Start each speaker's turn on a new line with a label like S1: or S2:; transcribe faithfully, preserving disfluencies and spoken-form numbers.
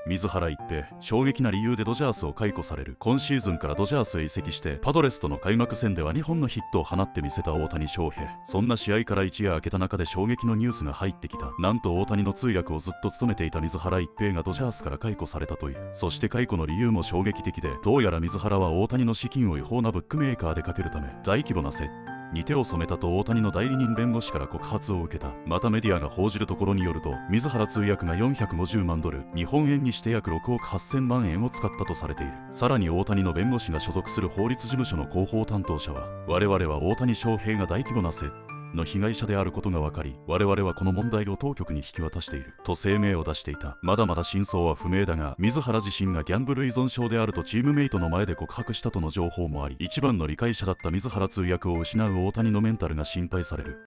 S1: 水原一平、衝撃な理由でドジャースを解雇される。今シーズンからドジャースへ移籍してパドレスとの開幕戦ではにほんのヒットを放ってみせた大谷翔平。そんな試合から一夜明けた中で衝撃のニュースが入ってきた。なんと大谷の通訳をずっと務めていた水原一平がドジャースから解雇されたという。そして解雇の理由も衝撃的で、どうやら水原は大谷の資金を違法なブックメーカーでかけるため大規模な接に手を染めたと大谷の代理人弁護士から告発を受けた。またメディアが報じるところによると、水原通訳がよんひゃくごじゅうまんドル、日本円にして約ろくおくはっせんまんえんを使ったとされている。さらに大谷の弁護士が所属する法律事務所の広報担当者は、我々は大谷翔平が大規模な接の被害者であることが分かり、我々はこの問題を当局に引き渡していると声明を出していた。まだまだ真相は不明だが、水原自身がギャンブル依存症であるとチームメイトの前で告白したとの情報もあり、一番の理解者だった水原通訳を失う大谷のメンタルが心配される。